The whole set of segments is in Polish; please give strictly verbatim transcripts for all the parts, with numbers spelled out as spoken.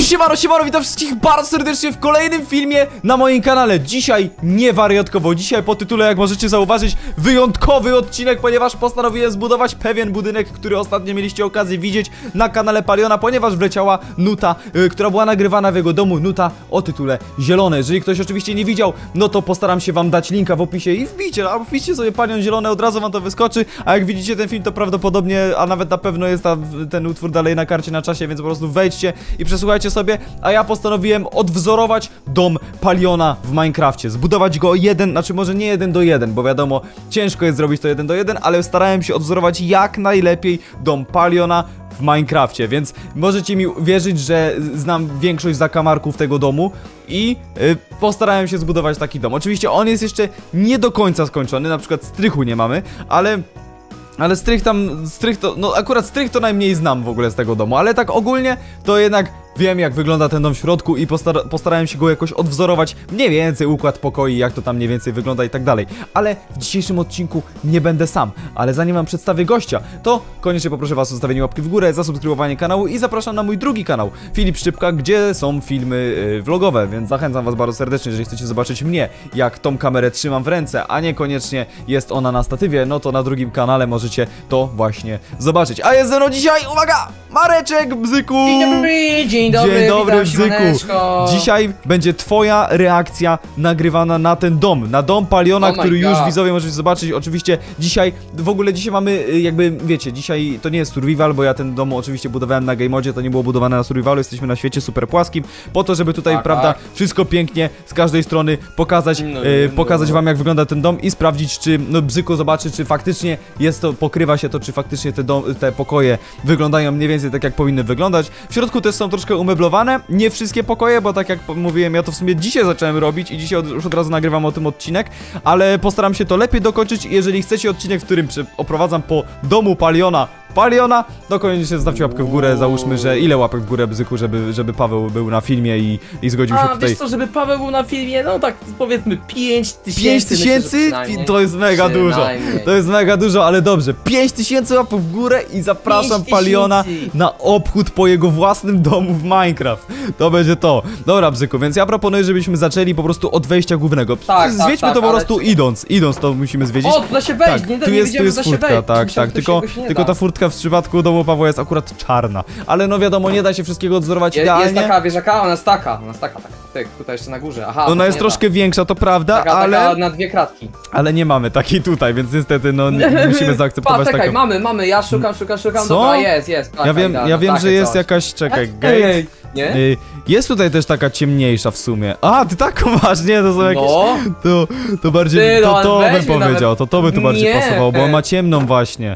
siemano, siemano, witam wszystkich bardzo serdecznie w kolejnym filmie na moim kanale. Dzisiaj nie wariatkowo, dzisiaj po tytule, jak możecie zauważyć, wyjątkowy odcinek, ponieważ postanowiłem zbudować pewien budynek, który ostatnio mieliście okazję widzieć na kanale Paliona, ponieważ wleciała nuta, yy, która była nagrywana w jego domu, nuta o tytule Zielone. Jeżeli ktoś oczywiście nie widział, no to postaram się wam dać linka w opisie i wbijcie, albo wbijcie sobie Palion Zielone, od razu wam to wyskoczy, a jak widzicie ten film, to prawdopodobnie, a nawet na pewno jest ta, ten utwór dalej na karcie na czasie, więc po prostu wejdźcie i przesłuchajcie sobie, a ja postanowiłem odwzorować dom Paliona w Minecrafcie, zbudować go jeden, znaczy może nie jeden do jeden, bo wiadomo, ciężko jest zrobić to jeden do jeden, ale starałem się odwzorować jak najlepiej dom Paliona w Minecrafcie, więc możecie mi wierzyć, że znam większość zakamarków tego domu i yy, postarałem się zbudować taki dom. Oczywiście on jest jeszcze nie do końca skończony, na przykład strychu nie mamy, ale... Ale strych tam, strych to, no akurat strych to najmniej znam w ogóle z tego domu, ale tak ogólnie to jednak wiem, jak wygląda ten dom w środku i postara postarałem się go jakoś odwzorować, mniej więcej układ pokoi, jak to tam mniej więcej wygląda i tak dalej. Ale w dzisiejszym odcinku nie będę sam, ale zanim wam przedstawię gościa, to koniecznie poproszę was o zostawienie łapki w górę, zasubskrybowanie kanału i zapraszam na mój drugi kanał, Filip Szczypka, gdzie są filmy yy, vlogowe, więc zachęcam was bardzo serdecznie, jeżeli chcecie zobaczyć mnie, jak tą kamerę trzymam w ręce, a niekoniecznie jest ona na statywie, no to na drugim kanale możecie to właśnie zobaczyć. A jest ze mną dzisiaj, uwaga, Mareczek, Bzyku! Dzień dobry, dzień dobry, Dzień dobry, witam, Bzyku. Dzisiaj będzie twoja reakcja nagrywana na ten dom, na dom Paliona, oh który już God. widzowie możecie zobaczyć. Oczywiście dzisiaj, w ogóle dzisiaj mamy jakby, wiecie, dzisiaj to nie jest survival, bo ja ten dom oczywiście budowałem na game modzie, to nie było budowane na survivalu, jesteśmy na świecie super płaskim, po to, żeby tutaj, tak, prawda, tak. wszystko pięknie z każdej strony pokazać, no, e, no, pokazać no. wam, jak wygląda ten dom i sprawdzić, czy, no, Bzyku zobaczy, czy faktycznie jest to, pokrywa się to, czy faktycznie te, dom, te pokoje wyglądają mniej więcej tak, jak powinny wyglądać. W środku też są troszkę umeblowane, nie wszystkie pokoje, bo tak jak mówiłem, ja to w sumie dzisiaj zacząłem robić i dzisiaj od, już od razu nagrywam o tym odcinek, ale postaram się to lepiej dokończyć i jeżeli chcecie odcinek, w którym oprowadzam po domu Paliona, Paliona, to koniecznie zostawcie łapkę w górę, załóżmy, że ile łapek w górę, Bzyku, żeby, żeby Paweł był na filmie i, i zgodził się A, tutaj. wiesz co, żeby Paweł był na filmie, no tak powiedzmy pięć tysięcy. pięć tysięcy? To jest mega dużo. To jest mega dużo, ale dobrze. pięć tysięcy łapek w górę i zapraszam Paliona na obchód po jego własnym domu w Minecraft. To będzie to. Dobra, Bzyku, więc ja proponuję, żebyśmy zaczęli po prostu od wejścia głównego. Tak, Zwiedźmy tak, tak, to po ale prostu czy... idąc. Idąc to musimy zwiedzić. O, tu da się wejść, tak, nie, tu nie jest, tu jest że da się furtka, wejść. tak, Myślałem, tak. że Tylko, się tylko ta furtka w przypadku domu Pawła jest akurat czarna. Ale no wiadomo, nie da się wszystkiego odzorować Je, idealnie. jest taka, wiesz jaka? Ona jest taka, ona jest taka, tak. Tyk, tutaj jeszcze na górze, aha. Ona jest troszkę ta. większa, to prawda, taka, ale... Taka na dwie kratki. Ale nie mamy takiej tutaj, więc niestety no musimy zaakceptować Pa, czekaj, taką... mamy, mamy, ja szukam, szukam, szukam, Co? dobra, jest, jest. Taka, Ja wiem, idealna, ja wiem, takie że jest coś. jakaś, czekaj, Ej, gate. nie? Y, Jest tutaj też taka ciemniejsza w sumie. A, ty taką masz, nie, to są jakieś... No. To, to bardziej, Ty, to, no, to bym weźmy powiedział, nawet- to to by tu bardziej Nie. pasowało, bo on ma ciemną właśnie.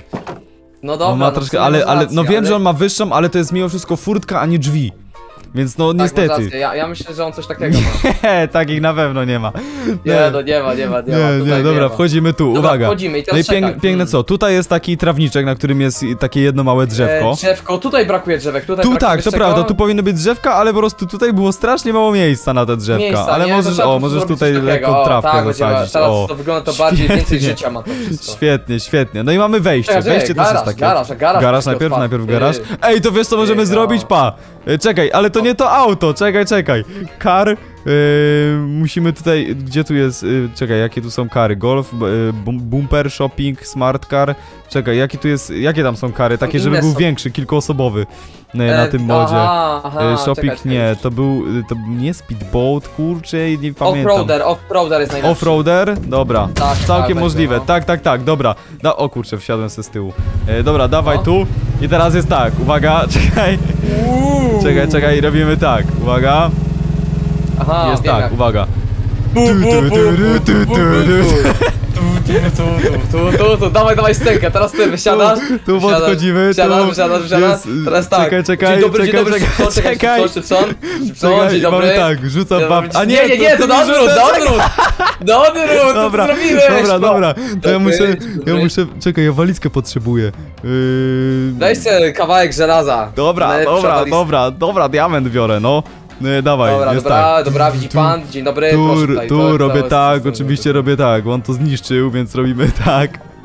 No dobra, On ma no, troszkę, w sumie ale, masz ale, rację, no wiem, ale... że on ma wyższą, ale to jest mimo wszystko furtka, a nie drzwi. Więc no Tak, masz niestety. rację, Ja, ja myślę, że on coś takiego ma. Nie, takich na pewno nie ma. Nie, no nie ma, nie ma, nie ma. Nie, tutaj nie, dobra, nie ma. wchodzimy tu, Dobra, uwaga. wchodzimy i teraz No i pięk, czekaj. piękne Mm. co, tutaj jest taki trawniczek, na którym jest takie jedno małe drzewko. E, drzewko, tutaj brakuje drzewek, tutaj Tu brakuje tak, to czego? prawda, tu powinny być drzewka, ale po prostu tutaj było strasznie mało miejsca na te drzewka. Miejsca, ale nie? możesz, To o, trzeba możesz zrobić tutaj coś takiego. lekką O, trawkę tak, będzie- zasadzić. Teraz O, to wygląda to bardziej, więcej świetnie. życia ma to wszystko. Świetnie, świetnie. No i mamy wejście. Czekaj, Wejście garaż, też jest takie. garaż, a garaż Garaż musi najpierw, otwarty. najpierw garaż. Ty. Ej, to wiesz co możemy Ty, zrobić? no. Pa! E, Czekaj, ale to nie to auto, czekaj, czekaj. Kar. Yy, musimy tutaj, gdzie tu jest, yy, czekaj, jakie tu są kary, golf, yy, bum, bumper, shopping, smart car, czekaj, jakie tu jest, jakie tam są kary, takie, żeby inne był są. większy, kilkuosobowy yy, na E, tym modzie. Aha, aha, Yy, shopping czekaj, czekaj. nie, to był, yy, to nie speedboat, kurczę, nie pamiętam. Offroader, offroader jest najlepszy. Offroader? Dobra, Tak, całkiem tak, możliwe, będzie, no. tak, tak, tak, dobra. Da o kurczę, wsiadłem se z tyłu. E, dobra, dawaj No. tu i teraz jest tak, uwaga, czekaj, Uuu. czekaj, czekaj, robimy tak, uwaga, Aha, jest wiem tak, jak. uwaga. Bu, bu, bu, bu, bu, bu, bu, bu. Tu, tu, tu, tu, tu, tu, dawaj, dawaj scenkę, teraz ty wysiadasz. Tu, tu Wysiadasz, podchodzimy, wysiadasz, tu wysiadasz, wysiadasz. jest, Teraz tak. Czekaj, czekaj, Dzień dobry, czekaj, dzień dobry, czekaj, Szybson, czekaj, czekaj. Szybson, Szybson, Szybson, Czekaj, dzień dobry. mamy tak, rzucam Dzień bab... dobry. A nie, nie, nie, nie, to ty na nie odwrót, rzucasz, na czekaj. odwrót. Na odwrót, Dobra, co zrobiłeś? dobra, no. dobra, to ja Dobry, muszę, dzień ja dobry. muszę, czekaj, ja walizkę potrzebuję. Yy... Daj sobie kawałek żelaza. Dobra, Najlepsza dobra, walizka. dobra, dobra, diament biorę, no. No, dawaj, Dobra, jest dobra, tak. dobra, widzi Tu- pan, dzień dobry, Tu, proszę tutaj. tu to- to robię jest- tak, to- oczywiście robię tak, bo on to zniszczył, więc robimy tak.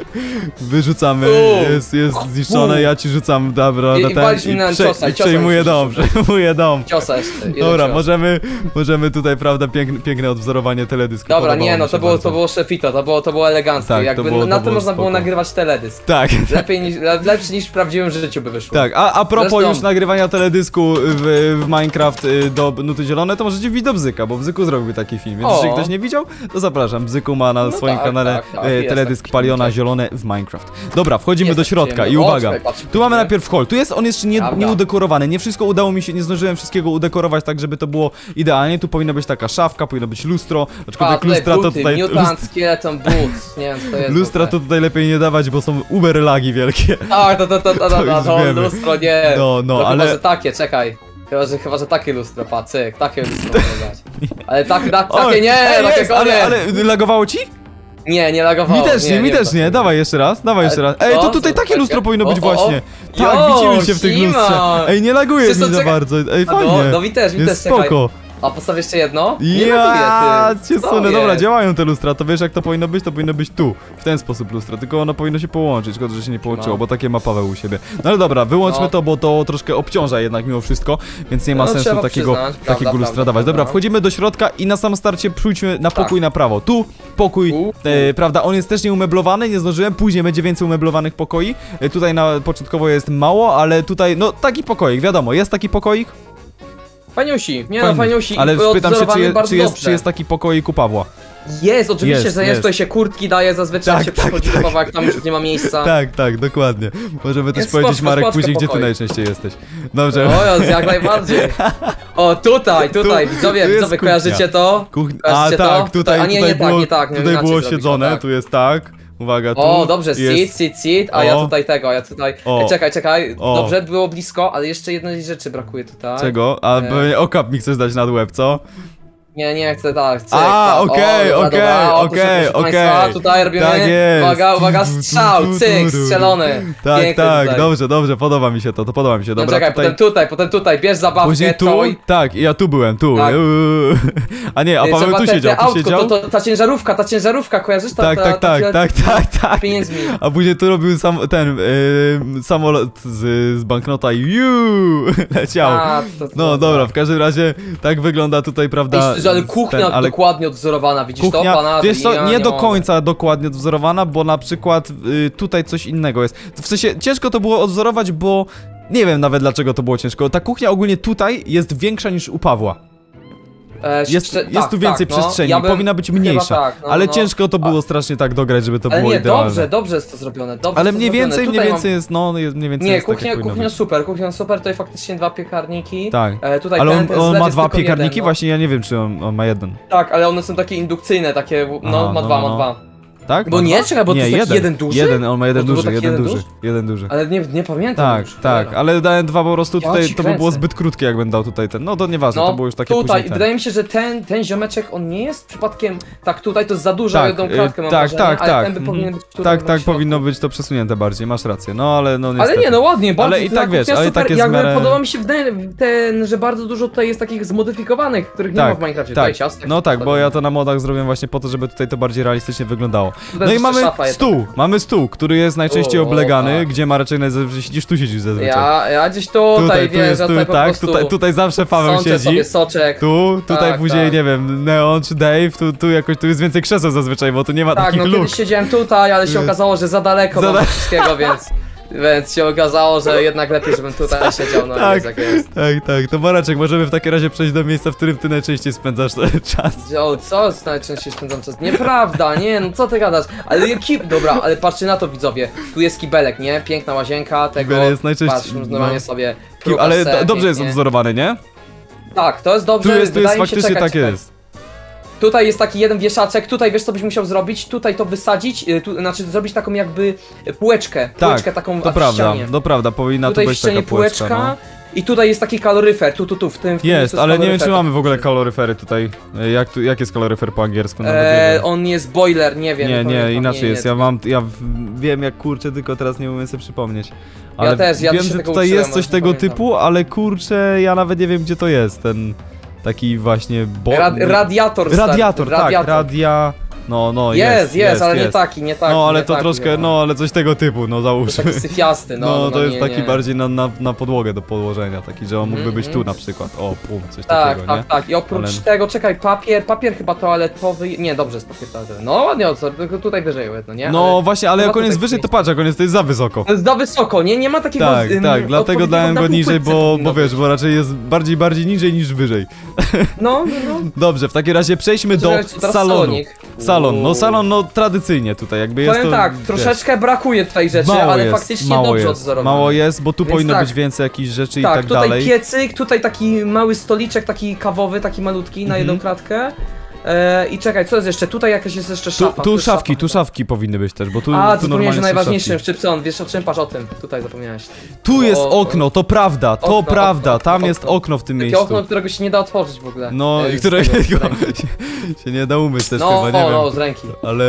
Wyrzucamy, U. jest, jest zniszczone, ja ci rzucam, dobra, I- na i ten walisz mi na prze, ciosa, i ciosa przejmuję mi dom, przerzucasz. przejmuję dom. Ciosa jeszcze. jeden Dobra, cios. możemy, możemy tutaj, prawda, piękne, piękne odwzorowanie teledysku. Dobra, Podobało nie mi no, się to było, bardzo. to było szefito, to było, to było eleganckie. Tak, to Jakby było- na to tym było można było spoko. nagrywać teledysk. Tak. Lepiej niż, le- lepszy niż w prawdziwym życiu by wyszło. Tak, a, a propos Zresztą- już nagrywania teledysku w, w Minecraft y, do Nuty Zielone, to możecie wbić do Bzyka, bo Bzyku zrobił taki film, więc O. jeśli ktoś nie widział, to zapraszam. Bzyku ma na No swoim tak, kanale tak, tak, e, jest teledysk taki Paliona filmczek. Zielone w Minecraft. Dobra, wchodzimy Jest do taki środka i przyjemny. O, uwaga, czekaj, patrz, tu mamy nie? najpierw hall, tu jest, on jeszcze nie, Prawda. nie udekorowany, nie wszystko udało mi się, nie zdążyłem wszystkiego udekorować tak, żeby to było idealnie, tu powinna być taka szafka, powinno być lustro, A, aczkolwiek tutaj lustra to buty, tutaj... Mutant, Skeleton Boots, nie wiem co to jest. Lustra w to ogóle. tutaj lepiej nie dawać, bo są uber lagi wielkie. Tak, to, to, to, to, To to, to, już to wiemy. lustro nie. No, no, to ale- Chyba, że takie, czekaj. Chyba, że, chyba, że takie lustro, pacyk, takie lustro mogę dać. Ale tak, tak, Oj, takie nie, ej, takie jest, ale, nie. ale lagowało ci? Nie, nie lagowało. Mi też nie, mi wiem, też co nie, to dawaj jeszcze raz, dawaj jeszcze raz. Ej, to co? tutaj takie Czekaj. lustro powinno być O, o, o. właśnie. Tak, Jo, widzimy się w tych Simon. lustrze. Ej, nie laguje Wiesz mi co, za czekaj. bardzo. Ej, A no, fajnie. no mi też, mi Jest też, czekaj. spoko. A postaw jeszcze jedno? Nie Ja laguje, ty. cię Co sunę, jest? dobra, działają te lustra, to wiesz jak to powinno być? To powinno być tu, w ten sposób lustra, tylko ono powinno się połączyć, szkoda, że się nie połączyło, No. bo takie ma Paweł u siebie. No ale dobra, wyłączmy No. to, bo to troszkę obciąża jednak mimo wszystko, więc nie ma No, sensu trzeba takiego, przyznać, prawda, takiego lustra prawda, dawać. Dobra, prawda. wchodzimy do środka i na samym starcie pójdźmy na pokój na prawo. Tu pokój, U. e, prawda, on jest też nieumeblowany, nie zdążyłem, później będzie więcej umeblowanych pokoi. E, tutaj na początkowo jest mało, ale tutaj, no taki pokoik, wiadomo, jest taki pokoik. Fajniusi, nie Fajny. no fajniusi. Ale i pytam się, czy, odzorowany je, bardzo czy, jest, dobrze. czy jest taki pokoik u Pawła. Jest, oczywiście, Jest, że jest, jest. tutaj się kurtki daje, zazwyczaj Tak, się tak, przychodzi tak. do Pawła, jak tam już nie ma miejsca. Tak, tak, dokładnie. Możemy też Jest powiedzieć, spoczko, Marek, spoczko później, gdzie ty pokoik. najczęściej jesteś. Dobrze. O, jest, jak najbardziej. O, tutaj, tutaj, Tu- widzowie, tu jest widzowie, kuchnia. kojarzycie to? Kuchnia. A Kojarzycie tak, to? tutaj, A nie, tutaj nie było, tak, nie tak, nie tutaj inaczej było zrobić, siedzone, o, tak. tu jest tak. Uwaga, tu O, dobrze, sit, jest... sit, sit, a ja O. tutaj tego, ja tutaj... O. Ej, czekaj, czekaj, O. dobrze, było blisko, ale jeszcze jednej rzeczy brakuje tutaj. Czego? A E. pewnie okap mi chcesz dać nad łeb, co? Nie, nie chcę, tak, chcę. A, tak. okej, O, dobra, okej, dobra, o, proszę, okej, proszę państwa, okej. Tutaj robimy, Tak jest. uwaga, uwaga, Tu, tu, tu, strzał, tu, cyk, tu, tu. strzelony. Tak, Piękny tak, tutaj. dobrze, dobrze, podoba mi się to, to podoba mi się, No dobra, czekaj, tutaj... potem tutaj, potem tutaj, bierz zabawkę, Później tu, całą- tak, ja tu byłem, tu. Tak. A nie, a Ej, Paweł trzeba tu te- siedział, te tu autko, siedział. To, to, ta ciężarówka, ta ciężarówka, kojarzysz? Ta, Tak, ta, tak, ta, tak, ta, tak, tak, tak. pieniędzmi. A później tu robił sam, ten yy, samolot z, z banknota i juu, leciał. A, to- to- No dobra, w każdym razie tak wygląda tutaj, prawda? Ej, ale kuchnia ten, ale dokładnie odzorowana, widzisz kuchnia, to? Pana, wiesz co, ja nie do mogę. końca dokładnie odwzorowana, bo na przykład y, tutaj coś innego jest. W sensie ciężko to było odwzorować, bo nie wiem nawet dlaczego to było ciężko. Ta kuchnia ogólnie tutaj jest większa niż u Pawła. E, Jest, szcze- jest tak, tu więcej tak, no. przestrzeni, Ja bym- powinna być chyba mniejsza. tak, no, ale no. ciężko to było strasznie tak dograć, żeby to Ale było nie, idealne. dobrze, dobrze jest to zrobione, dobrze Ale jest to mniej zrobione. więcej, mniej Tutaj więcej jest, no, jest mniej więcej Nie, jest tak, kuchnia, jak powinno kuchnia być. super, kuchnia super, tutaj faktycznie dwa piekarniki. Tak, E, tutaj ale ten, on, ten on zlew ma jest dwa tylko piekarniki? jeden, no. Właśnie ja nie wiem, czy on, on ma jeden. Tak, ale one są takie indukcyjne, takie, no, Aha, ma no, dwa, no, ma no. dwa. Tak? Bo Ma nie, dwa? czekaj, bo to nie, jest taki jeden duży? Jeden, on ma jeden Bo to był duży, taki jeden jeden duży, jeden duży. Ale nie, nie pamiętam Tak, już. tak, cholera. ale dałem dwa po prostu Ja tutaj, ci to by było kręcę. zbyt krótkie, jak będę dał tutaj ten. No to nieważne, No, to było już takie tutaj, później ten. wydaje mi się, że ten, ten ziomeczek, on nie jest przypadkiem, tak tutaj to jest za dużo, Tak, jedną y, klatkę mam tak, wrażenie, tak, ale tak, ten by mhm. powinien być tutaj. Tak, chyba tak, w środku. powinno być to przesunięte bardziej, masz rację, no ale no Ale niestety. nie, no ładnie, bardzo. Ale i ta tak wiesz, kuchnia ale i super, tak jest w jakby miarę- podoba mi się w ten, ten, że bardzo dużo tutaj jest takich zmodyfikowanych, których nie ma Tak, w Minecrafcie. Tutaj tak, ciastek no tak, bo postawione. ja to na modach zrobiłem właśnie po to, żeby tutaj to bardziej realistycznie wyglądało. Tutaj No i jeszcze mamy szafa jest. stół, mamy stół, który jest najczęściej O, oblegany, tak. gdzie Mareczek najzazwyczaj siedzisz, tu siedzisz zazwyczaj. Ja, ja gdzieś tutaj, Tutaj, tu wiesz, jest, ja tu, tutaj po tak, prostu tutaj, tutaj zawsze Paweł sączę siedzi. sobie soczek. Tu, tutaj Tak, później, tak. nie wiem, Neon czy Dave, tu, tu jakoś, tu jest więcej krzeseł zazwyczaj, bo tu nie ma Tak, takich no luk. kiedyś siedziałem tutaj, ale się okazało, że za daleko Za mam da- wszystkiego, więc... Więc się okazało, że jednak lepiej, żebym tutaj siedział, no Tak. jest jak jest. Tak, tak, to Mareczek, możemy w takim razie przejść do miejsca, w którym ty najczęściej spędzasz czas. O, co najczęściej spędzam czas? Nieprawda, nie, no co ty gadasz? Ale jaki... Dobra, ale patrzcie na to, widzowie. Tu jest kibelek, nie? Piękna łazienka, tego... Kibel jest najczęściej- Patrz, normalnie no. sobie... Ki- Ale prugase, do, dobrze jest pięknie. odwzorowany, nie? Tak, to jest dobrze, Tu jest, tu jest wydaje mi się, faktycznie czekaj, tak czekaj. jest. Tutaj jest taki jeden wieszaczek, tutaj wiesz co byś musiał zrobić? Tutaj to wysadzić, y, tu, znaczy zrobić taką jakby półeczkę, półeczkę Tak, taką to w prawda, ścianie. to prawda, powinna Tutaj tu w być taka ścianie półeczka, półeczka no. i tutaj jest taki kaloryfer, tu, tu, tu, w tym w tym Jest, miejscu ale nie wiem, czy kaloryfer. mamy w ogóle kaloryfery tutaj. E, Jak, tu, jak jest kaloryfer po angielsku? Nawet nie Eee, wiem. on jest boiler, nie wiem. Nie, nie, pamiętam, inaczej nie, jest. nie, Ja mam, ja w- wiem jak kurczę, tylko teraz nie umiem sobie przypomnieć. Ja Ale też, ja wiem, się że tego tutaj uczyłem, jest coś ale nie tego pamiętam. typu, ale kurczę, ja nawet nie wiem gdzie to jest, ten taki właśnie bo... Rad, radiator stary, Radiator, tak, radiator. radia... No, no, Jest, jest, jest, ale jest. nie taki, nie taki. No, ale nie to taki, troszkę, chyba. no, ale coś tego typu, no To załóżmy. taki syfiasty, no. No, no to jest nie, taki nie. bardziej na, na, na podłogę do podłożenia, taki, że on mógłby Mhm, być tu mhm. na przykład. O, pum, coś Tak, takiego, nie? tak, tak. I oprócz Ale- tego, czekaj, papier, papier chyba toaletowy. Nie, dobrze jest papier toaletowy. No ładnie, co, tylko tutaj wyżej jedno, nie? No Ale właśnie, ale chyba jak on to jest tak wyżej, to miejsce. patrz, jak on jest, to jest za wysoko. To jest za wysoko, nie? Nie ma takiego. Tak, ym, tak, dlatego odpowiedniego dałem na go niżej, półpłytce bo, powinno bo wiesz, być. bo raczej jest bardziej, bardziej niżej niż wyżej. No, no, no. Dobrze, w takim razie przejdźmy do Czekaj, teraz salonu. salonik. Salon, no Uuu. salon, no tradycyjnie tutaj, jakby jest Powiem to... tak, wiesz, troszeczkę brakuje tutaj rzeczy, mało ale jest, faktycznie mało dobrze jest, odzorowane. mało jest, bo tu Więc powinno tak. być więcej jakichś rzeczy Tak, i tak tutaj dalej. piecyk, tutaj taki mały stoliczek, taki kawowy, taki malutki na jedną Mhm. kratkę. E, I czekaj, co jest jeszcze? Tutaj jakaś jest jeszcze Tu, szafa. tu jest szafki, szafa. tu szafki powinny być też, bo tu, A, tu zapomniałeś o normalnie są najważniejszym, szafki. Szczypson, wiesz o czym patrz o tym? Tutaj zapomniałeś. Tu jest O, okno, to prawda, to okno, prawda, okno, tam okno. jest okno w tym Takie miejscu. okno, którego się nie da otworzyć w ogóle. No, E, i z którego tego, z się, ręki. się nie da umyć też No, chyba, nie o, no, wiem. z ręki. Ale...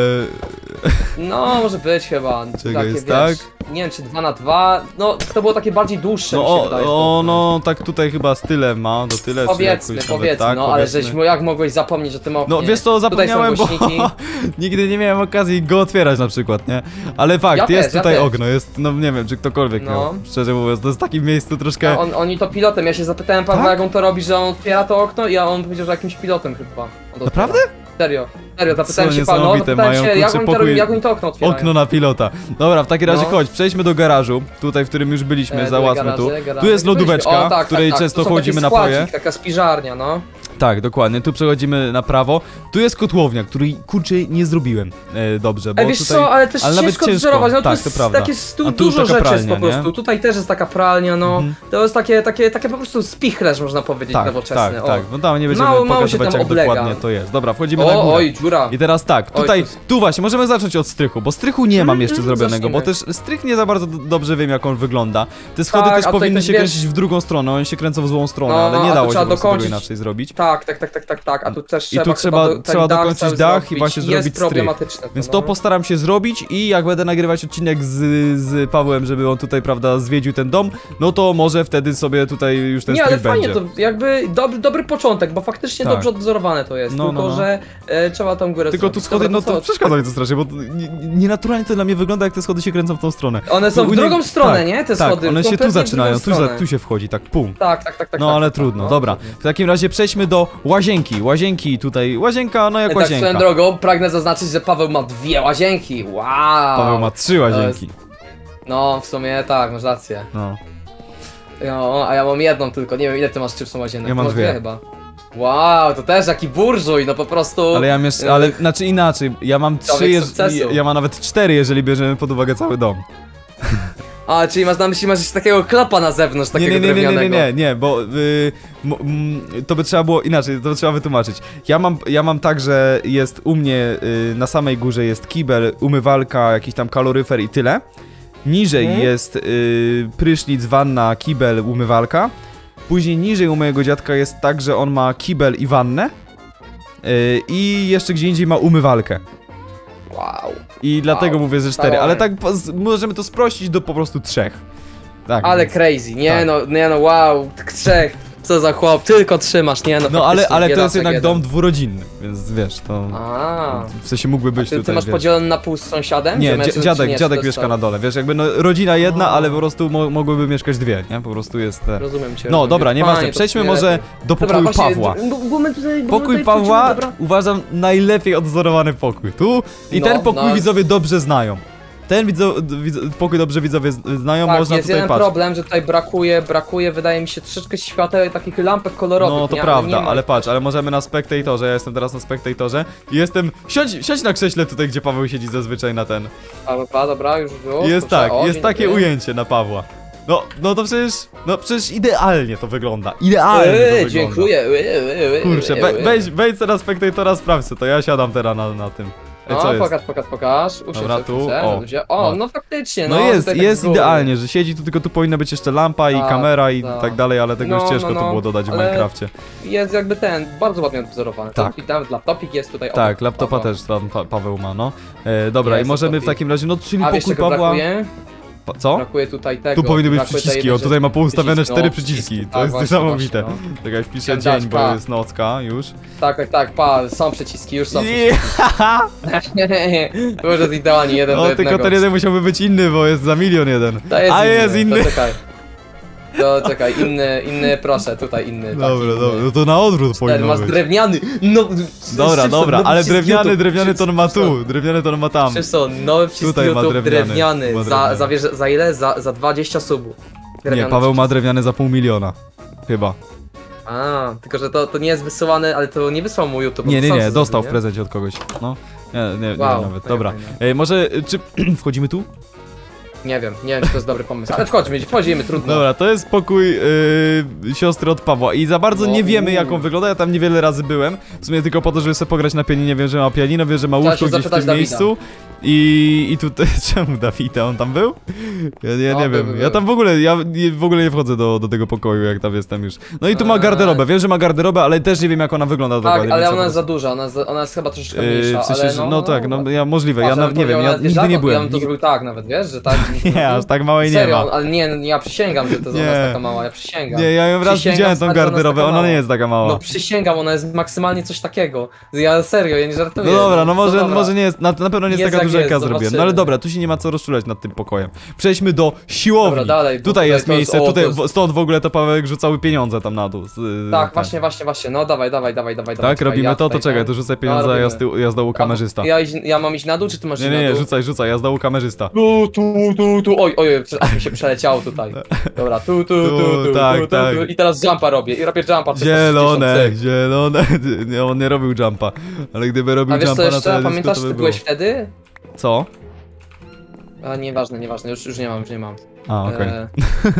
No, może być chyba. Czego takie, jest wiesz, tak? Nie wiem, czy dwa na dwa. No, to było takie bardziej dłuższe, No, mi się o, wydaje. o, no, tak tutaj chyba z tyle ma, do tyle, czy Powiedzmy, jakoś nawet powiedzmy, tak, no, ale powiedzmy. żeś, jak mogłeś zapomnieć o tym oknie? No wiesz co, Tutaj są zapomniałem, bo głośniki. nigdy nie miałem okazji go otwierać na przykład, nie? Ale fakt, Ja jest też, ja tutaj też. okno, jest, no nie wiem, czy ktokolwiek No. miał, szczerze mówiąc, to jest w takim miejscu troszkę... A on, oni to pilotem, ja się zapytałem Pawła, Tak? jak on to robi, że on otwiera to okno i on powiedział, że jakimś pilotem chyba. on to Naprawdę? otwiera. Serio, serio, zapytałem Co się Pawła, no, niesamowite, zapytałem mają, się, jak kurczę, oni to pokój- robią, jak oni to okno otwierają. Okno na pilota. Dobra, w takim razie No. chodź, przejdźmy do garażu, tutaj, w którym już byliśmy, E, załatwmy garaże, tu. garaże. Tu jest lodóweczka, O, tak, w której tak, tak. często Tu są chłodzimy taki napoje. składzik, taka spiżarnia, no. Tak, dokładnie, tu przechodzimy na prawo. Tu jest kotłownia, której kurczę nie zrobiłem e, dobrze, bo Ej, wiesz tutaj... co, ale też ale nawet ciężko ciężko. wzorować, no Tak, tu to jest prawda. takie stu, A tu dużo taka rzeczy pralnia, jest po prostu, nie? tutaj też jest taka pralnia, no, Mhm. to jest takie, takie, takie po prostu spichlerz, można powiedzieć, Tak, nowoczesny, tak, o. tak, no tam nie będziemy Mało- mało się pokazywać tam jak oblega. dokładnie to jest. Dobra, wchodzimy na O, górę. oj, dziura. I teraz tak, Oj, tutaj, tu- tu właśnie, możemy zacząć od strychu, bo strychu nie mam Mm, jeszcze mm, zrobionego, bo też zacznijmy. strych nie za bardzo d- dobrze wiem jak on wygląda. Te schody Tak, też a tutaj powinny też się wiesz- kręcić w drugą stronę, one się kręcą w złą stronę, No, ale a nie tu dało się trzeba po prostu tego dokończyć- inaczej zrobić. Tak, tak, tak, tak, tak, tak, a tu też I trzeba tu trzeba, chyba do, ten trzeba dach dokończyć cały dach i zrobić. właśnie Jest zrobić strych. problematyczne to, Więc no. to postaram się zrobić i jak będę nagrywać odcinek z, z Pawłem, żeby on tutaj, prawda, zwiedził ten dom, no to może wtedy sobie tutaj już ten Nie, ale strych fajnie, będzie. to jakby dobry, dobry początek, bo faktycznie Tak. dobrze odwzorowane to jest, No, no, tylko no. że e, trzeba tą górę Tylko tu zrobić. schody, Dobra, no to co? przeszkadza mi to strasznie, bo to nie- nienaturalnie to dla mnie wygląda, jak te schody się kręcą w tą stronę. One są Tu w nie- drugą stronę, tak, nie? Te tak, schody. one się tu kompletnie w zaczynają, drugą tu, za, stronę. tu się wchodzi, tak pum. Tak, tak, tak, tak. No tak, ale tak, trudno, no, dobra. dokładnie. W takim razie przejdźmy do łazienki. Łazienki tutaj, łazienka, no jak Tak, swoją łazienka. drogą pragnę zaznaczyć, że Paweł ma dwie łazienki. Wow! Paweł ma trzy łazienki. No, w sumie tak, masz rację. No. No, a ja mam jedną tylko, nie wiem ile ty masz czym łazienek. Ja mam Masz dwie. chyba. Wow, to też jaki burżuj, no po prostu. Ale ja jeszcze, ale znaczy inaczej, ja mam trzy, Człowiek jeż, sukcesu. ja mam nawet cztery, jeżeli bierzemy pod uwagę cały dom. A, czyli masz na myśli, masz jeszcze takiego klapa na zewnątrz, Nie, takiego nie, nie, nie, nie, drewnianego. nie, nie, bo y, m, m, to by trzeba było inaczej, to trzeba wytłumaczyć. Ja mam, ja mam tak, że jest u mnie y, na samej górze jest kibel, umywalka, jakiś tam kaloryfer i tyle. Niżej Mhm. jest y, prysznic, wanna, kibel, umywalka. Później niżej u mojego dziadka jest tak, że on ma kibel i wannę. Y, I jeszcze gdzie indziej ma umywalkę. Wow. I dlatego Wow. mówię, że cztery, Dawaj. ale tak po- z- możemy to sprościć do po prostu trzech. Tak. Ale więc- crazy, nie tak. no, nie no, wow, tak trzech. Co za chłop, tylko trzymasz, nie no. No ale, faktycznie, ale to jest biedaczek jednak jeden. dom dwurodzinny, więc wiesz, to A. w sensie mógłby być Ty, ty tutaj, masz wiesz. podzielony na pół z sąsiadem? Nie, Że dzia- mężczyzn, czy dziadek, nie, czy dziadek to jest mieszka to- na dole, wiesz, jakby no rodzina jedna, O. ale po prostu mo mogłyby mieszkać dwie, nie? Po prostu jest te... Rozumiem cię. No rozumiem dobra, cię. nieważne, Fajnie, to przejdźmy sobie może lepiej. do Dobra, pokoju właśnie, Pawła. d- Bo, bo my tutaj, bo my Pokój tutaj Pawła wchodzimy, dobra. uważam najlepiej odzorowany pokój. Tu i No, ten pokój no. widzowie dobrze znają. Ten widzo, widzo, pokój dobrze widzowie z- znają, Tak, można jest tutaj jeden patrzeć. problem, że tutaj brakuje, brakuje, wydaje mi się, troszeczkę świateł i takich lampek kolorowych, No to nie? prawda, nie ma- ale patrz, ale możemy na spektatorze, ja jestem teraz na spektatorze i jestem, siądź, siądź na krześle tutaj, gdzie Paweł siedzi zazwyczaj na ten. A, dobra, dobra, już było. I jest proszę, tak, o, jest dzień takie dobry. ujęcie na Pawła. No, no to przecież, no przecież idealnie to wygląda, idealnie to Eee, wygląda. dziękuję. Eee, eee, Kurczę, eee, we, eee. wejdź, wejdź teraz spektatora, sprawdź co to, ja siadam teraz na, na tym. Ej, No, co jest? pokaż, pokaż, pokaż. Usiądź Dobra, sobie, tu, chcę, o, ludzie. O, o. no faktycznie, no. No jest, tutaj tak jest z góry. idealnie, że siedzi tu, tylko tu powinna być jeszcze lampa i Tak, kamera i tak. tak dalej, ale tego No, już ciężko no, to no, było dodać w ale- Minecrafcie. Jest jakby ten, bardzo ładnie odwzorowany. Tak. Tak. I tam laptopik jest tutaj. Tak, obok. laptopa Oho. też tam pa Paweł ma, no. E, dobra, Jest i możemy w laptopik. takim razie, no czyli A wiesz pokój czego Pawła... brakuje? Pa, co? Brakuje tutaj tego. Tu powinny być brakuje przyciski, tej o jednej tutaj ma rzeczy. poustawione Przycisk, cztery no, przyciski, to tak, jest właśnie, niesamowite. właśnie, no. Czekaj, wpiszę Chciałem dzień, dać, bo pa. jest nocka już. Tak, tak, tak, pa, są przyciski, już są Nie. przyciski. Może idealnie jeden do O, jednego. tylko ten jeden musiałby być inny, bo jest za milion jeden. To jest A inny, jest inny. To czekaj. To czekaj, inny, inny, proszę, tutaj inny. taki Dobra, inny. dobra, no to na odwrót Cztery, powinno masz być. drewniany, no... Dobra, Szybson, dobra, nowy ale przycisk drewniany, YouTube, drewniany to on ma Szybson. tu, drewniany to on ma tam. Szybson, nowy przycisk Tutaj ma YouTube, drewniany, drewniany, ma za, drewniany. za, wiesz, za ile? Za, za dwadzieścia subów. Nie, Drewniany Paweł ma przycisk. drewniany za pół miliona. Chyba. A, tylko że to, to nie jest wysyłane, ale to nie wysłał mu YouTube. Nie, to nie, sam nie, sobie dostał w zrobił, nie? prezencie od kogoś. No. Nie, nie, nie Wow, nawet. fajnie, Dobra. fajnie. Ej, może, czy wchodzimy tu? Nie wiem, nie wiem, czy to jest dobry pomysł, ale wchodźmy, wchodzimy, trudno. Dobra, to jest pokój yy, siostry od Pawła i za bardzo No, nie wiemy jak on uuu. wygląda, ja tam niewiele razy byłem. W sumie tylko po to, żeby sobie pograć na pianinie, wiem, że ma pianino, wiem, że ma Trzeba łóżko się gdzieś w zapytać tym Dawida. miejscu. I, I tutaj, czemu Dawida, on tam był? Ja, ja No, nie był, wiem, był, ja był. tam w ogóle, ja nie, w ogóle nie wchodzę do, do tego pokoju, jak tam jestem już. No i tu ma Eee. garderobę, wiem, że ma garderobę, ale też nie wiem jak ona wygląda Tak, dokładnie. ale więc ona ja jest po za duża, ona jest, za- ona jest chyba troszeczkę Yy, mniejsza, w sensie, ale że- no... no tak, no ja możliwe, Patrz, ja nawet nie wiem, ja nawet, wiesz, nigdy jak nie on- byłem. Ja bym to nigdy- zrobił tak nawet, wiesz, że tak... Nie, aż tak małej nie Serio, ma. ale nie, ja przysięgam, że to ona Nie. jest taka mała, ja przysięgam. Nie, ja ją raz Przysięgam, widziałem tą stary, że ona jest garderobę, taka ona nie mała. jest taka mała. No przysięgam, ona jest maksymalnie coś takiego. Ja serio, ja nie żartuję. No dobra, no to może, dobra. może nie jest, na, na pewno nie jest Jest taka jak duża jak jest, ja zrobiłem. zobaczymy. No ale dobra, tu się nie ma co rozczulać nad tym pokojem. Przejdźmy do siłowni. Dobra, dalej, bo Tutaj tutaj jest to jest- miejsce, o, tutaj to jest- w- stąd w ogóle to Pawełek rzucały pieniądze tam na dół. Z, y, Tak, ten. właśnie, właśnie, właśnie, no dawaj, dawaj, dawaj, dawaj. dawaj, Tak, czekaj, robimy ja to, to tutaj, czekaj, ten- to rzucaj No, pieniądze, a ja z, robimy. tyłu, ja z dołu kamerzysta. Ja, iść- ja mam iść na dół, czy ty masz Nie, iść nie, na nie, dół? rzucaj, rzucaj, ja z dołu kamerzysta. Tu, tu, tu, tu, oj, oj, oj, prze- aż mi się przeleciało tutaj. Dobra, tu, tu, tu, tu, tu, tak, tu, tu, tak. tu. I teraz jumpa robię, i robię jumpa. trzysta Zielone, sześćdziesiąt, cyk. zielone. Nie, on nie robił jumpa. Ale gdyby robił A wiesz co jumpa na jeszcze, teledysku, pamiętasz, to ty by byłeś było. wtedy? Co? A nieważne, nieważne, już, już nie mam, już nie mam. A, okej. E,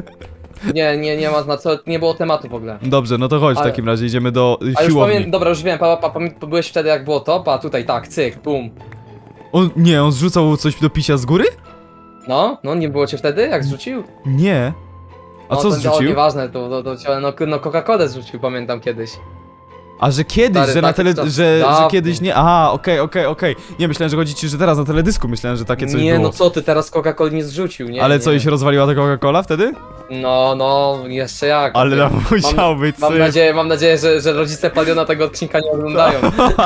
Nie, nie, nie ma na co, nie było tematu w ogóle. Dobrze, no to chodź w ale- takim razie, idziemy do A już siłowni. pamiętam, dobra, już wiem, pa, pa, pa, byłeś wtedy jak było to, pa, tutaj tak, cyk, bum. On, nie, on zrzucał coś do picia z góry? No, no, nie było cię wtedy, jak zrzucił? Nie. A no, co to, zrzucił? O, nieważne, to, to, to, to no, no Coca-Colę zrzucił, pamiętam kiedyś. A że kiedyś, Stary, że na taki tele... czas że, że dawno. kiedyś nie... Aha, okej, okej, okej. Nie, myślałem, że chodzi ci, że teraz na teledysku myślałem, że takie coś Nie, było. no co ty, teraz Coca-Coli nie zrzucił, nie? Ale nie. co, i się rozwaliła ta Coca-Cola wtedy? No, no, jeszcze jak. Ale Ty- tam musiał mam, być Mam syf. nadzieję, mam nadzieję, że, że rodzice Paliona tego odcinka nie oglądają.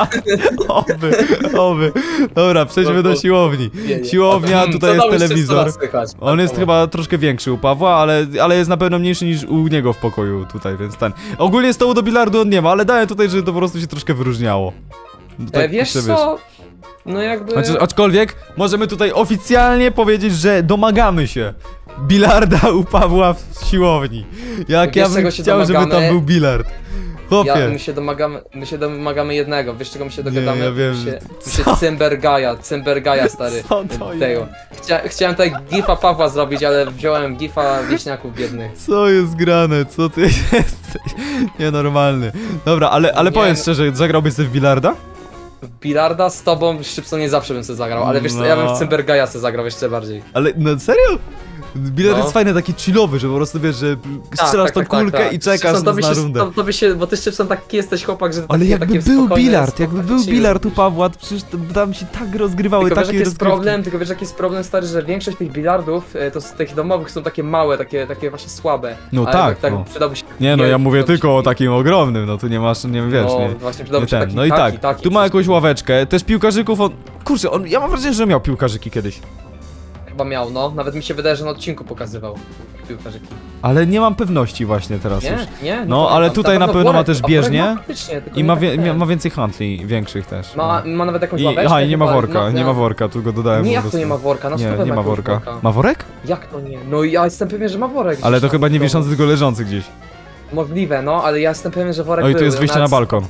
Oby, oby. Dobra, przejdźmy No, do bo- siłowni. Nie, nie. Siłownia, Hmm, tutaj co jest tam jeszcze telewizor. co słychać? On jest Tak, chyba troszkę większy u Pawła, ale, ale jest na pewno mniejszy niż u niego w pokoju tutaj, więc ten. Ogólnie stołu do bilardu on nie ma, ale daję tutaj, że to po prostu się troszkę wyróżniało. No E, wiesz jeszcze co? No jakby... Znaczy, aczkolwiek możemy tutaj oficjalnie powiedzieć, że domagamy się bilarda u Pawła w siłowni. Jak Wiesz, ja bym czego się chciał, żeby tam domagamy? był bilard. Chłopie. Ja, my się domagamy, my się domagamy jednego, wiesz czego my się dogadamy? ja wiem, my się, że- my się Cymbergaja, Cymbergaja stary. Co to tego. Chcia, chciałem tutaj gifa Pawła zrobić, ale wziąłem gifa wieśniaków biednych. Co jest grane? Co ty jesteś? Nienormalny. Dobra, ale, ale Nie, powiedz no- szczerze, zagrałbyś sobie w bilarda? W Bilarda z tobą w Szybsonie zawsze bym sobie zagrał, ale wiesz co, ja bym No. w Cymbergaja sobie zagrał jeszcze bardziej. Ale no serio? Bilard No. jest fajny, taki chillowy, że po prostu wiesz, że strzelasz tą kulkę i czekasz Szybson, to by na się, rundę. to, to by się, bo ty Szybson taki jesteś chłopak, że Ale takie, jakby takie był spokojne, bilard, jakby spokojne był chill. bilard u Pawła, to przecież to, tam się tak rozgrywały Tylko wiesz takie jaki jest rozgrywki. problem, tylko wiesz jaki jest problem stary, że większość tych bilardów, e, to z tych domowych są takie małe, takie, takie właśnie słabe. No Ale tak, tak no. przydałby się... Nie no, ja mówię przydałby tylko się- o takim ogromnym, no tu nie masz, nie wiesz, no, nie, właśnie nie przydałby się ten. taki, No i taki, tak, taki, tu ma coś. jakąś ławeczkę, też piłkarzyków on... Kurczę, on, ja mam wrażenie, że miał piłkarzyki kiedyś. Chyba miał, no. Nawet mi się wydaje, że na odcinku pokazywał piłkarzyki. Ale nie mam pewności właśnie teraz już. Nie? Nie? No, ale pamiętam. tutaj na pewno ma worek, też a worek bieżnię ma faktycznie, tylko I nie ma, tak wie, ten. ma więcej handli, większych też. Ma, no. ma nawet jakąś I, ławeczkę. aha, i nie ma chyba, worka, no, nie no. ma worka, tu go dodałem Nie, po jak to prostu. nie ma worka? Na Nie, stówę nie ma jakiegoś worka. Ma worek? Jak to nie? No ja jestem pewien, że ma worek. Ale gdzieś to tam chyba nie w domu. wiszący, tylko leżący gdzieś. Możliwe, no, ale ja jestem pewien, że worek Oj, tu był, jest ja wyjście nawet- na balkon.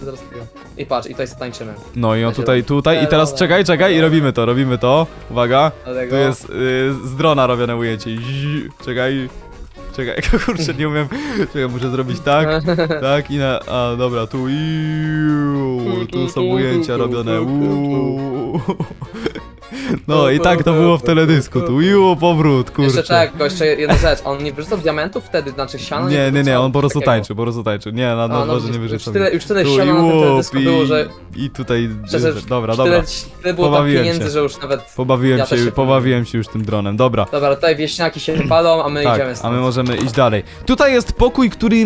I patrz, i tutaj tańczymy. No i on Ja się tutaj, robi. tutaj i teraz czekaj, czekaj i robimy to, robimy to. Uwaga, Dlatego... tu jest y, z drona robione ujęcie. Zi- Czekaj, czekaj, kurczę, nie umiem. Czekaj, muszę zrobić tak, tak i na... A, dobra, tu i tu są ujęcia robione. Uuu. No i tak to było w teledysku, tu iło powrót, kurczę. Jeszcze tak, tylko jeszcze jedna rzecz, on nie wyrzucał diamentów wtedy, znaczy siano? Nie, nie, nie, on po prostu takiego. tańczył, po prostu tańczył. Nie, na A, no, dworze nie już wyrzucał. tyle, już tyle Tu siana na tym łup teledysku było, że... I tutaj, Szczerze, dobra, już dobra. Tyle, tyle było tam Pobawiłem pieniędzy, się. że już nawet... Pobawiłem Ja też się, się pobawiłem się już tym dronem, dobra. Dobra, tutaj wieśniaki się palą, a my Tak, idziemy a stąd. my możemy iść dalej. Tutaj jest pokój, który...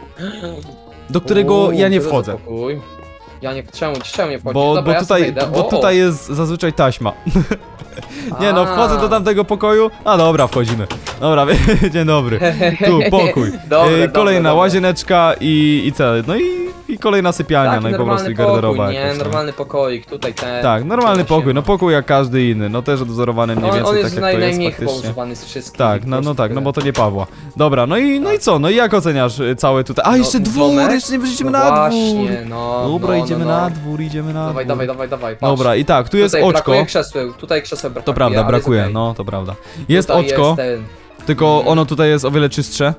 Do którego Uuu, ja nie co to za wchodzę. pokój? Ja nie, czemu, czemu nie wchodzisz? Bo, Dobra, bo, ja tutaj, sobie idę. bo O, tutaj jest zazwyczaj taśma. Nie no, wchodzę do A. tamtego pokoju. A dobra, wchodzimy. Dobra, dzień dobry. Tu, pokój. Dobre, E, dobre, Kolejna dobre. łazieneczka i, i co? No i, i kolejna sypialnia, Taki no i po prostu normalny garderoba pokój, nie? jakaś, no. Normalny pokoik, tutaj ten... Tak, normalny tutaj się pokój, ma. no pokój jak każdy inny, no też odwzorowany mniej On, więcej on tak jest jak naj, to jest najmniej chyba faktycznie. używany z wszystkich. Tak, no, po no prostu tak, no tyle. bo to nie Pawła. Dobra, no i, no i co? No i jak oceniasz y, całe tutaj? A, No, jeszcze dwór, domek? jeszcze nie wyszliśmy No na dwór. właśnie, no, Dobra, no, idziemy no, no. na dwór, idziemy na Dawaj, dwór. dawaj, dawaj, dawaj, patrz. Dobra, i tak, tu jest Tutaj oczko. brakuje krzeseł, tutaj krzeseł brakuje, To prawda, ale brakuje, jest okej. no to prawda. Jest Tutaj oczko, Jest ten, tylko Mhm. ono tutaj jest o wiele czystsze.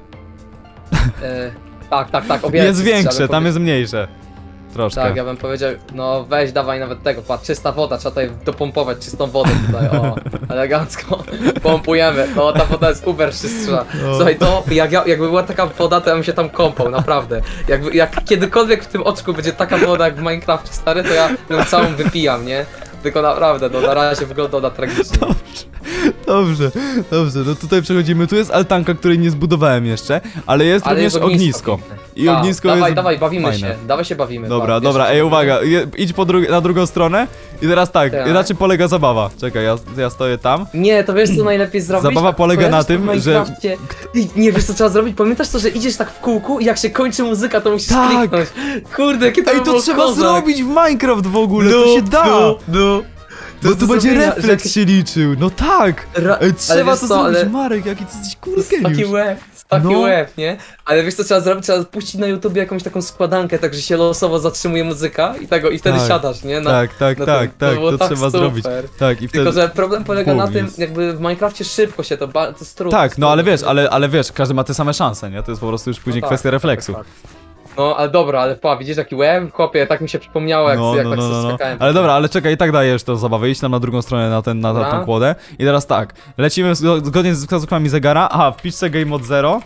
e, tak, tak, tak, o wiele Jest czystsze, ja większe, bym tam powie- jest mniejsze. Troszkę. Tak, ja bym powiedział, no weź, dawaj nawet tego, patrz, czysta woda, trzeba tutaj dopompować czystą wodę tutaj, o, elegancko, pompujemy, no ta woda jest uber czystsza. No. Słuchaj, to jak ja, jakby była taka woda, to ja bym się tam kąpał, naprawdę. Jakby, jak kiedykolwiek w tym oczku będzie taka woda jak w Minecrafcie, stary, to ja ją całą wypijam, nie? Tylko naprawdę, no na razie wygląda ona tragicznie. Dobrze, dobrze, no tutaj przechodzimy, tu jest altanka, której nie zbudowałem jeszcze, ale jest Ale również jest ognisko. piękne. I A, ognisko dawaj, jest dawaj, bawimy fajne. się, dawaj się bawimy. Dobra, pa, dobra, wiesz, ej co uwaga, je, idź po dru na drugą stronę i teraz tak, Tak. na czym polega zabawa? Czekaj, ja, ja stoję tam. Nie, to wiesz co najlepiej zrobić? Zabawa A polega na kojarzysz to tym, w że- Minecrafcie? Ty, nie wiesz co trzeba zrobić? Pamiętasz to, że idziesz tak w kółku i jak się kończy muzyka, to musisz Tak. kliknąć. Kurde, jakie to Ej, by to było trzeba kozak. zrobić w Minecraft w ogóle, No, to się da! No, no. Bo do tu będzie zrobienia, refleks że- się liczył, no tak! Ra- Ej, trzeba wiesz to co, zrobić, ale- Marek, jaki ty jesteś To jest taki kurgeniusz. łeb, to jest taki No. łeb, nie? Ale wiesz co trzeba zrobić? Trzeba puścić na YouTubie jakąś taką składankę, tak że się losowo zatrzymuje muzyka i tego i wtedy Tak. siadasz, nie? Na, Tak, tak, na tak, tym. tak, było to tak trzeba super. zrobić. Tak, i Tylko, wtedy... że problem polega na tym, Powiedz. jakby w Minecrafcie szybko się to, ba- to jest trudno. Tak, jest no ale trudno. wiesz, ale, ale wiesz, każdy ma te same szanse, nie? To jest po prostu już później No tak, kwestia tak, refleksu. tak, tak. No, ale dobra, ale pa, widzisz jaki łeb? Chłopie, tak mi się przypomniało, jak, No, jak no, tak no, sobie no, no. skakałem. Ale dobra, ale czekaj, i tak dajesz to zabawę, idź tam na drugą stronę na, ten, na, na Dobra. tą kłodę. I teraz tak, lecimy zgo- zgodnie z wskazówkami zegara. Aha, wpiszcie game mod zero.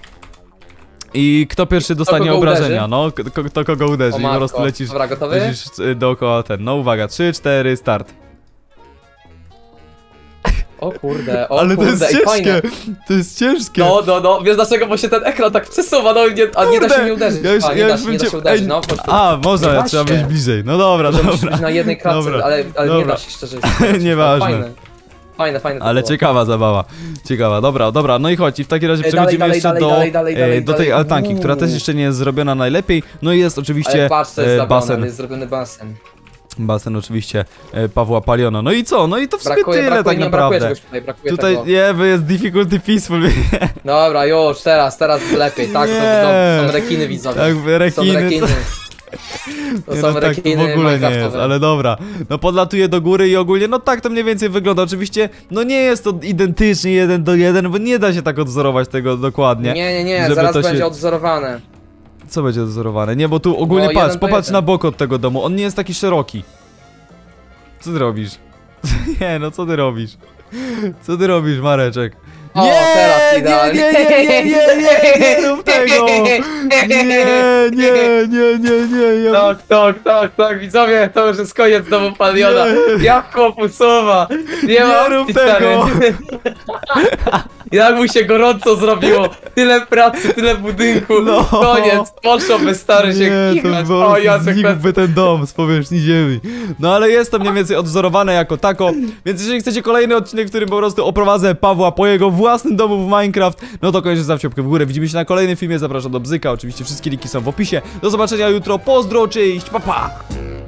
I kto pierwszy dostanie kogo obrażenia, uderzy? no, kto, kto kogo uderzy, O i po matko. prostu lecisz, Dobra, gotowy? lecisz y, dookoła ten. No uwaga, trzy, cztery, start. O kurde, o Ale to kurde, jest ej, ciężkie, fajne. to jest ciężkie. No, no, no, wiesz dlaczego, bo się ten ekran tak przesuwa, no nie, a nie da się Kurde, nie uderzyć, ja już- a, nie, ja da, już się, bym nie da cię- się uderzyć, ej, no. Po, A, można, Nie da trzeba się. być bliżej. No dobra, że musisz dobra. być na jednej kratce, Dobra, ale, ale nie dobra. da się szczerze. Nieważne. Fajne, fajne, fajne to Ale było. ciekawa zabawa. Ciekawa, dobra, dobra, no i chodź, i w takim razie Ej, przechodzimy dalej, jeszcze dalej, do, dalej, dalej, e, dalej, do tej dalej. altanki, która też Uuu. jeszcze nie jest zrobiona najlepiej. No i jest oczywiście Ale patrz, co jest e, zrobione, basen, jest zrobiony basen. basen oczywiście e, Pawła Paliona. No i co? No i to w sumie Brakuje, tyle brakuje, tak nie brakuje naprawdę. czegoś tutaj, brakuje Tutaj tego. nie, bo jest difficulty peaceful. Dobra, już, teraz, teraz lepiej, tak, Nie. to, to są rekiny widzowie. Tak, Są rekiny. rekiny. To Nie, są no tak rekiny w ogóle nie jest, minecraftowe. ale dobra. No podlatuje do góry i ogólnie, no tak to mniej więcej wygląda. Oczywiście, no nie jest to identycznie jeden do jeden, bo nie da się tak odzorować tego dokładnie. Nie, nie, nie, żeby zaraz to się- będzie odwzorowane. Co będzie odzorowane? Nie, bo tu ogólnie No, patrz, jeden do popatrz jeden. na bok od tego domu, on nie jest taki szeroki. Co ty robisz? Nie, no co ty robisz? Co ty robisz, Mareczek? O, teraz idealnie. Nie, nie, nie, nie, nie, nie, nie rób tego! Nie, nie, nie, nie, nie, ja... Tak, tak, tak, tak, widzowie, to już jest koniec domu Paliona. Nie. Jak chłopu słowa. Nie, Nie ma rób opcji, tego. stary. Jak mu się gorąco zrobiło. Tyle pracy, tyle budynku. No. Koniec, poszłoby stary się Nie, to kikać. po O, prostu Jacek, znikłby ten dom z powierzchni ziemi. No ale jest to mniej więcej odwzorowane jako tako, więc jeżeli chcecie kolejny odcinek, w którym po prostu oprowadzę Pawła po jego własnym domu w Minecraft, no to koniecznie zostawcie łapkę w górę. Widzimy się na kolejnym filmie, zapraszam do Bzyka, oczywiście wszystkie linki są w opisie. Do zobaczenia jutro, pozdro, cześć, pa pa!